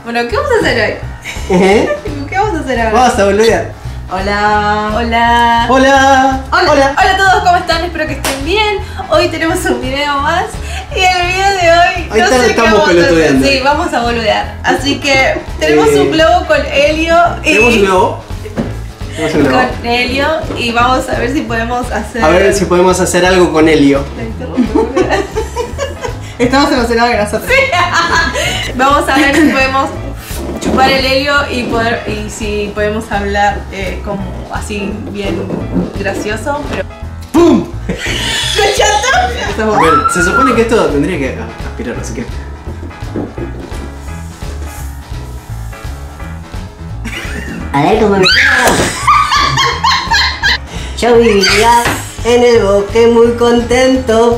Bueno, ¿qué vamos a hacer hoy? ¿Qué vamos a hacer ahora? Vamos a boludear. Hola. Hola. Hola. Hola. Hola a todos, ¿cómo están? Espero que estén bien. Hoy tenemos un video más. Y el video de hoy Ahí no sé qué estamos vamos a hacer. pelotudeando. Sí, vamos a boludear. Así que tenemos un globo con helio y... ¿Tenemos un globo? Tenemos un globo. Con helio y vamos a ver si podemos hacer... A ver si podemos hacer algo con helio. Estamos emocionados que nosotros. Sí. Vamos a ver si podemos chupar el helio y si podemos hablar como así bien gracioso, pero... ¡Pum! ¿Escuchaste? Bueno, se supone que esto tendría que aspirar, así que... A ver cómo me... Yo vivía en el bosque muy contento.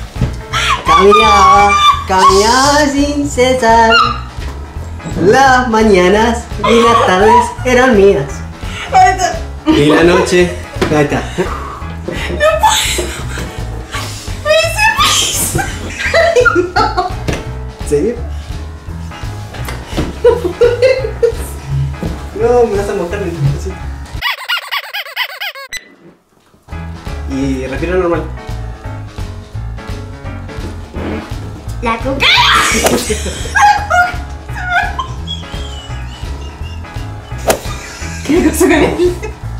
Caminaba sin cesar. Las mañanas y las tardes eran mías. Y la noche... Ahí está. ¿En serio? No, me vas a mojar el así. Y respira normal. La cuca. ¿Qué cosa con él?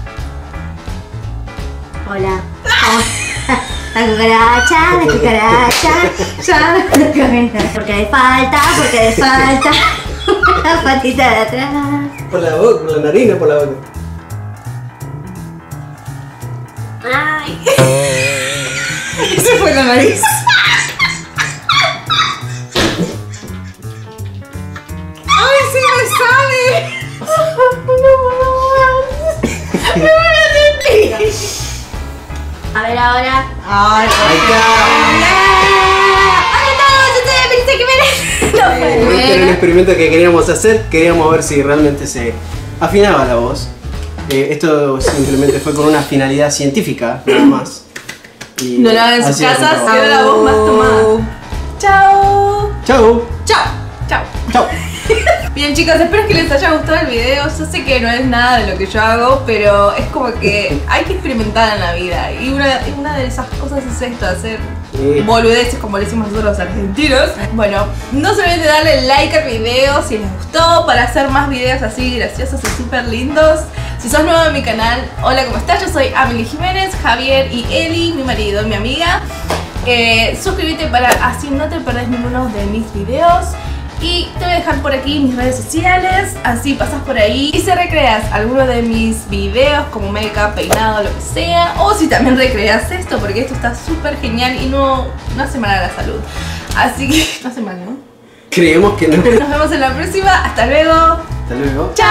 Hola. La cucaracha, ya. Porque le falta, la patita de atrás. Por la boca, por la nariz, no por la boca. Ay. Ese fue la nariz. ¡Ay, sí me sale! A ver ahora. ¡Ay, Ahí está. Hola a todos, ustedes pensé que me... Este era un experimento que queríamos hacer. Queríamos ver si realmente se afinaba la voz. Esto simplemente fue con una finalidad científica, nada más. Y no lo hagan en ha sus sido casas, comprobado. quedó la voz más tomada. ¡Chao! Chau. ¡Chao! ¡Chao! Chau. Bien chicos, espero que les haya gustado el video. Yo sé que no es nada de lo que yo hago, pero es como que hay que experimentar en la vida. Y una de esas cosas es esto, hacer boludeces como le decimos nosotros los argentinos. Bueno, no se olviden de darle like al video si les gustó, para hacer más videos así graciosos y súper lindos. Si sos nuevo en mi canal, hola, ¿cómo estás? Yo soy Amelie Jiménez, Javier y Eli, mi marido y mi amiga. Suscríbete para así no te perdés ninguno de mis videos. Y te voy a dejar por aquí mis redes sociales, así pasas por ahí y si recreas alguno de mis videos como make-up, peinado, lo que sea, o si también recreas esto, porque esto está súper genial y no hace mal a la salud. Así que no hace mal, ¿no? Creemos que no. Nos vemos en la próxima, hasta luego. Hasta luego. ¡Chao!